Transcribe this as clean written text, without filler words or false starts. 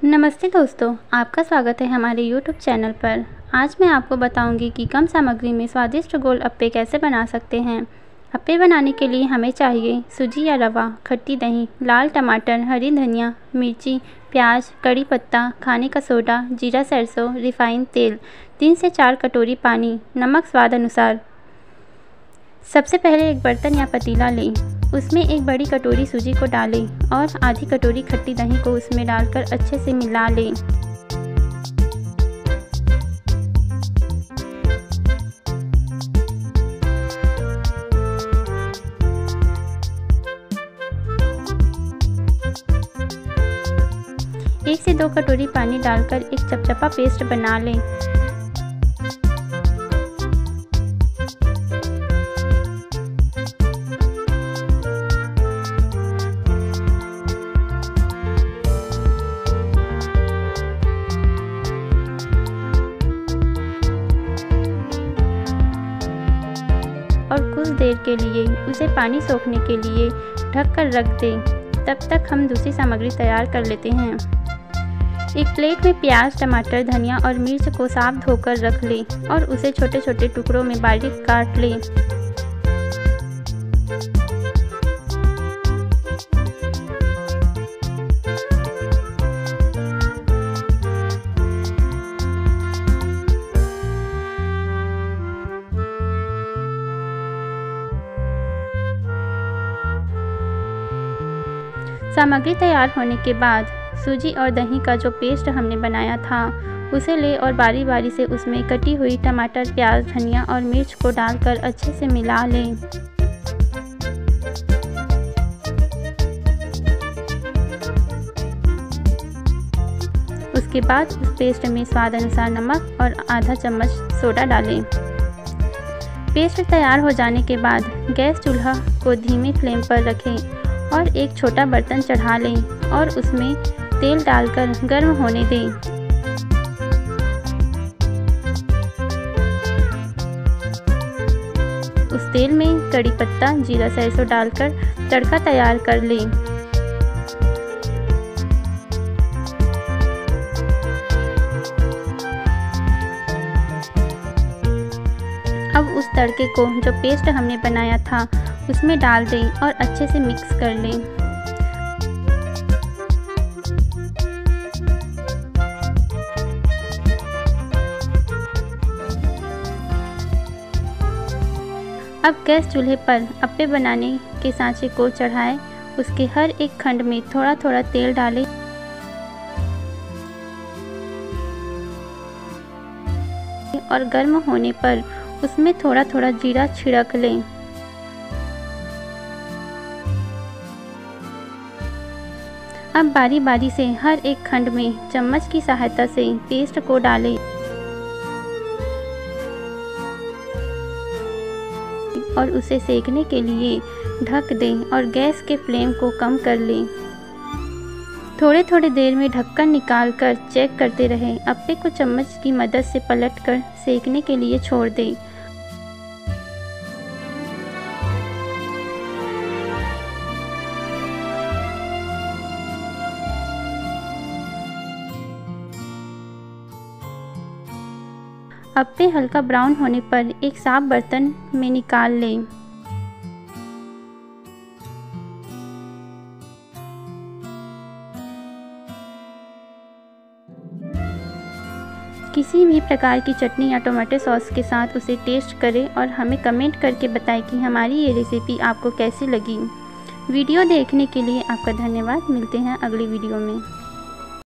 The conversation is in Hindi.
नमस्ते दोस्तों, आपका स्वागत है हमारे YouTube चैनल पर। आज मैं आपको बताऊंगी कि कम सामग्री में स्वादिष्ट गोल अप्पे कैसे बना सकते हैं। अप्पे बनाने के लिए हमें चाहिए सूजी या रवा, खट्टी दही, लाल टमाटर, हरी धनिया, मिर्ची, प्याज, कड़ी पत्ता, खाने का सोडा, जीरा, सरसों, रिफाइंड तेल, 3 से 4 कटोरी पानी, नमक स्वाद अनुसार। सबसे पहले एक बर्तन या पतीला लें, उसमें एक बड़ी कटोरी सूजी को डालें और आधी कटोरी खट्टी दही को उसमें डालकर अच्छे से मिला लें। एक से 2 कटोरी पानी डालकर एक चपचपा पेस्ट बना लें। और कुछ देर के लिए उसे पानी सोखने के लिए ढक कर रख दें। तब तक हम दूसरी सामग्री तैयार कर लेते हैं। एक प्लेट में प्याज, टमाटर, धनिया और मिर्च को साफ धोकर रख लें और उसे छोटे छोटे टुकड़ों में बारीक काट लें। सामग्री तैयार होने के बाद सूजी और दही का जो पेस्ट हमने बनाया था उसे ले और बारी बारी से उसमें कटी हुई टमाटर, प्याज, धनिया और मिर्च को डालकर अच्छे से मिला लें। उसके बाद उस पेस्ट में स्वाद अनुसार नमक और आधा चम्मच सोडा डालें। पेस्ट तैयार हो जाने के बाद गैस चूल्हा को धीमे फ्लेम पर रखें और एक छोटा बर्तन चढ़ा लें और उसमें तेल डालकर गर्म होने दें। उस तेल में कड़ी पत्ता, जीरा, सरसों डालकर तड़का तैयार कर लें। अब उस तड़के को जो पेस्ट हमने बनाया था उसमें डाल दें और अच्छे से मिक्स कर लें। अब गैस चूल्हे पर अप्पे बनाने के सांचे को चढ़ाएं। उसके हर एक खंड में थोड़ा थोड़ा तेल डालें और गर्म होने पर उसमें थोड़ा थोड़ा जीरा छिड़क लें। अब बारी बारी से हर एक खंड में चम्मच की सहायता से पेस्ट को डालें और उसे सेकने के लिए ढक दें और गैस के फ्लेम को कम कर लें। थोड़े थोड़े देर में ढक्कन निकालकर चेक करते रहें। अप्पे को चम्मच की मदद से पलटकर सेकने के लिए छोड़ दें। अप्पे हल्का ब्राउन होने पर एक साफ बर्तन में निकाल लें। किसी भी प्रकार की चटनी या टोमेटो सॉस के साथ उसे टेस्ट करें और हमें कमेंट करके बताएं कि हमारी ये रेसिपी आपको कैसी लगी। वीडियो देखने के लिए आपका धन्यवाद। मिलते हैं अगली वीडियो में।